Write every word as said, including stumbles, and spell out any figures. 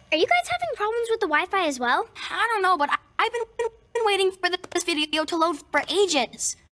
Are you guys having problems with the Wi-Fi as well? I don't know, but I I've been, been waiting for this video to load for ages.